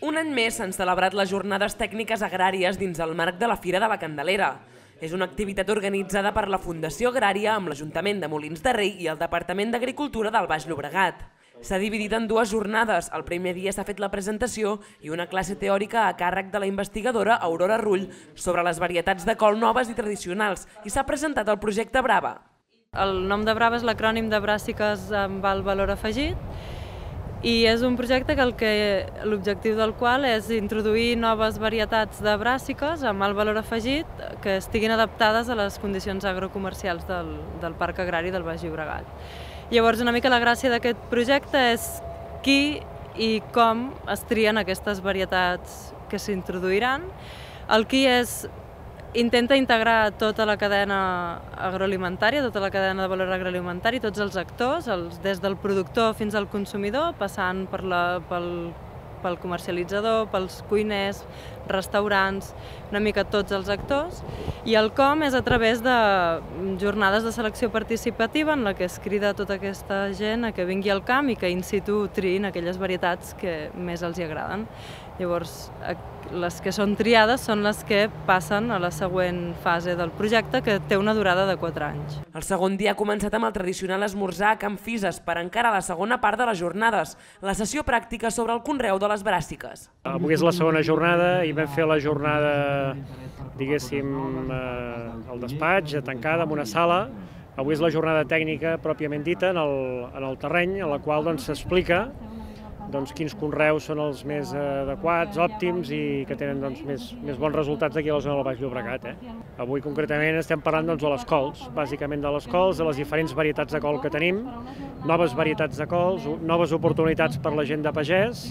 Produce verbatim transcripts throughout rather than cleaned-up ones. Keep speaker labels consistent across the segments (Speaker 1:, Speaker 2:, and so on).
Speaker 1: Un any més s'han celebrat les jornades tècniques agràries dins el marc de la Fira de la Candelera. És una activitat organitzada per la Fundació Agrària amb l'Ajuntament de Molins de Rei i el Departament d'Agricultura del Baix Llobregat. S'ha dividit en dues jornades. El primer dia s'ha fet la presentació i una classe teòrica a càrrec de la investigadora Aurora Rull sobre les varietats de col noves i tradicionals i s'ha presentat el projecte Brava.
Speaker 2: El nom de Brava és l'acrònim de Bràssiques amb alt valor afegit i és un projecte que l'objectiu del qual és introduir noves varietats de bràssiques amb alt valor afegit que estiguin adaptades a les condicions agrocomercials del, del Parc Agrari del Baix Llobregat. Llavors, una mica la gràcia d'aquest projecte és qui i com es trien aquestes varietats que s'introduiran. El qui és intenta integrar tota la cadena agroalimentària, tota la cadena de valor agroalimentari, tots els actors, els, des del productor fins al consumidor, passant per la, pel, pel comercialitzador, pels cuiners, restaurants, una mica tots els actors. I el com és a través de jornades de selecció participativa en la que es crida tota aquesta gent a que vingui al camp i que in situ triïn aquelles varietats que més els hi agraden. Llavors, les que són triades són les que passen a la següent fase del projecte, que té una durada de quatre anys.
Speaker 1: El segon dia ha començat amb el tradicional esmorzar a Can Fises per encarar la segona part de les jornades, la sessió pràctica sobre el conreu de les bràssiques.
Speaker 3: Avui és la segona jornada i vam fer la jornada, diguéssim, al despatx, tancada en una sala. Avui és la jornada tècnica pròpiament dita en el, en el terreny, en la qual s'explica doncs, quins conreus són els més adequats, òptims i que tenen doncs, més, més bons resultats aquí a la zona del Baix Llobregat. Eh? Avui concretament estem parlant doncs, de les cols, bàsicament de les cols, de les diferents varietats de col que tenim, noves varietats de cols, noves oportunitats per la gent de pagès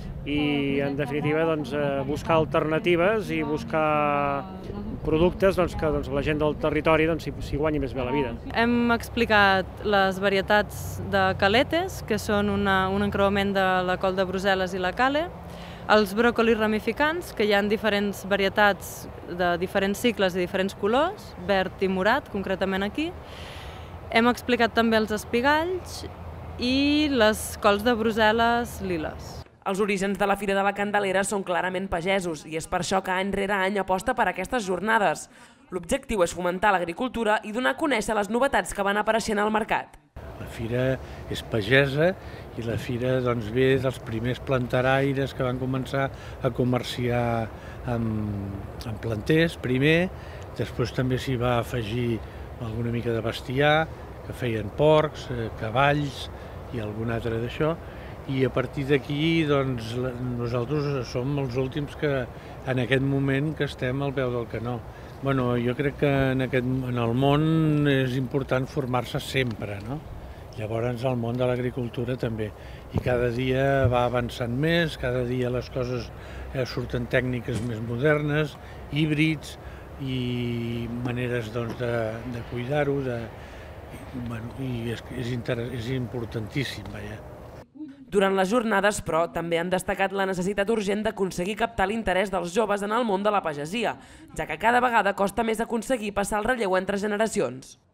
Speaker 3: i en definitiva doncs, buscar alternatives i buscar productes doncs, que doncs, la gent del territori doncs, s'hi guanyi més bé la vida.
Speaker 2: Hem explicat les varietats de caletes, que són una, un encreuament de la col de Brussel·les i la cale, els bròcolis ramificants, que hi ha diferents varietats de diferents cicles i diferents colors, verd i morat, concretament aquí. Hem explicat també els espigalls i les cols de Brussel·les liles.
Speaker 1: Els orígens de la Fira de la Candelera són clarament pagesos i és per això que any rere any aposta per aquestes jornades. L'objectiu és fomentar l'agricultura i donar a conèixer les novetats que van apareixent al mercat.
Speaker 4: La fira és pagesa i la fira doncs, ve dels primers planteraires que van començar a comerciar amb, amb planters primer, després també s'hi va afegir alguna mica de bestiar, que feien porcs, cavalls i algun altre d'això, i a partir d'aquí doncs, nosaltres som els últims que en aquest moment que estem al peu del canó. Bueno, jo crec que en, aquest, en el món és important formar-se sempre, no? Llavors el món de l'agricultura també. I cada dia va avançant més, cada dia les coses eh, surten tècniques més modernes, híbrids i maneres doncs, de, de cuidar-ho, de, bueno, i és, és, inter, és importantíssim, vaja.
Speaker 1: Durant les jornades, però, també han destacat la necessitat urgent d'aconseguir captar l'interès dels joves en el món de la pagesia, ja que cada vegada costa més aconseguir passar el relleu entre generacions.